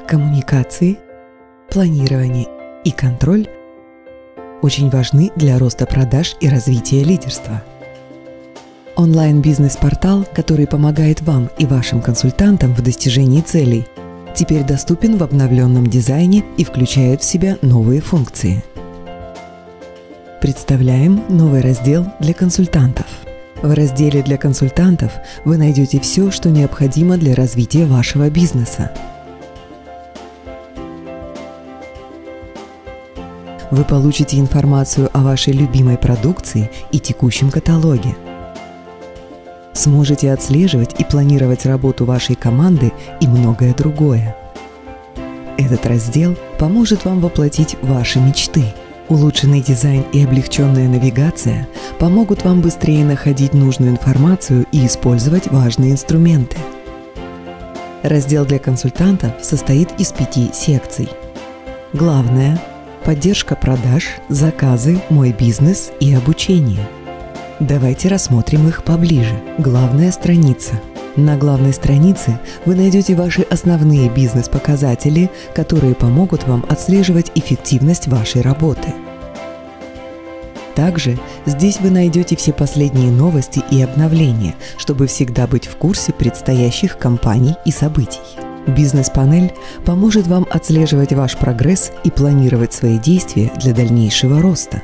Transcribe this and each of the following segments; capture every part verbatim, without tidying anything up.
коммуникации, планирование и контроль очень важны для роста продаж и развития лидерства. Онлайн-бизнес-портал, который помогает вам и вашим консультантам в достижении целей, теперь доступен в обновленном дизайне и включает в себя новые функции. Представляем новый раздел для консультантов. В разделе «Для консультантов» вы найдете все, что необходимо для развития вашего бизнеса. Вы получите информацию о вашей любимой продукции и текущем каталоге. Сможете отслеживать и планировать работу вашей команды и многое другое. Этот раздел поможет вам воплотить ваши мечты. Улучшенный дизайн и облегченная навигация помогут вам быстрее находить нужную информацию и использовать важные инструменты. Раздел для консультантов состоит из пяти секций. Главное – поддержка продаж, заказы, мой бизнес и обучение. Давайте рассмотрим их поближе. Главная страница. На главной странице вы найдете ваши основные бизнес-показатели, которые помогут вам отслеживать эффективность вашей работы. Также здесь вы найдете все последние новости и обновления, чтобы всегда быть в курсе предстоящих кампаний и событий. Бизнес-панель поможет вам отслеживать ваш прогресс и планировать свои действия для дальнейшего роста.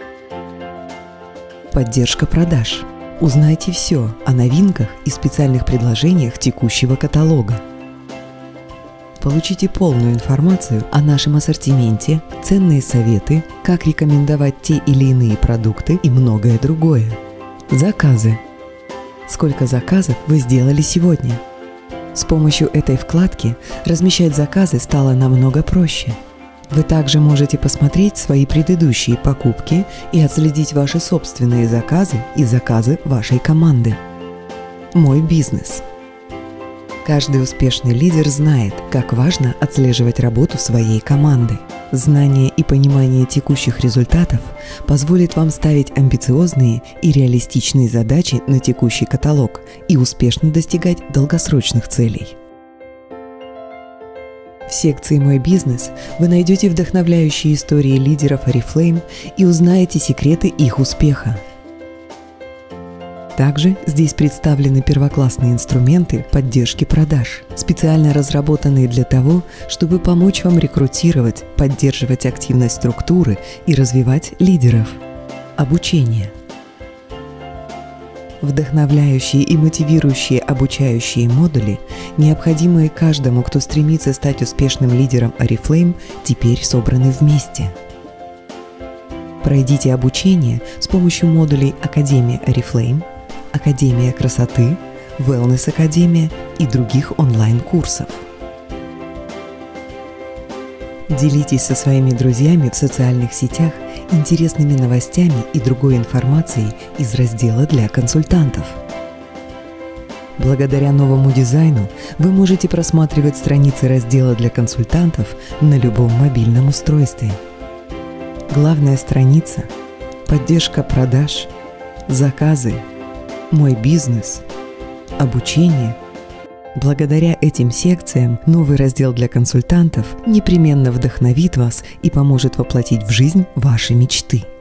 Поддержка продаж. Узнайте все о новинках и специальных предложениях текущего каталога. Получите полную информацию о нашем ассортименте, ценные советы, как рекомендовать те или иные продукты и многое другое. Заказы. Сколько заказов вы сделали сегодня? С помощью этой вкладки размещать заказы стало намного проще. Вы также можете посмотреть свои предыдущие покупки и отследить ваши собственные заказы и заказы вашей команды. Мой бизнес. Каждый успешный лидер знает, как важно отслеживать работу своей команды. Знание и понимание текущих результатов позволит вам ставить амбициозные и реалистичные задачи на текущий каталог и успешно достигать долгосрочных целей. В секции «Мой бизнес» вы найдете вдохновляющие истории лидеров Oriflame и узнаете секреты их успеха. Также здесь представлены первоклассные инструменты поддержки продаж, специально разработанные для того, чтобы помочь вам рекрутировать, поддерживать активность структуры и развивать лидеров. Обучение. Вдохновляющие и мотивирующие обучающие модули, необходимые каждому, кто стремится стать успешным лидером Oriflame, теперь собраны вместе. Пройдите обучение с помощью модулей Академия Oriflame, Академия красоты, Wellness Академия и других онлайн-курсов. Делитесь со своими друзьями в социальных сетях интересными новостями и другой информацией из раздела для консультантов. Благодаря новому дизайну вы можете просматривать страницы раздела для консультантов на любом мобильном устройстве. Главная страница, поддержка продаж, заказы, мой бизнес, обучение. Благодаря этим секциям новый раздел для консультантов непременно вдохновит вас и поможет воплотить в жизнь ваши мечты.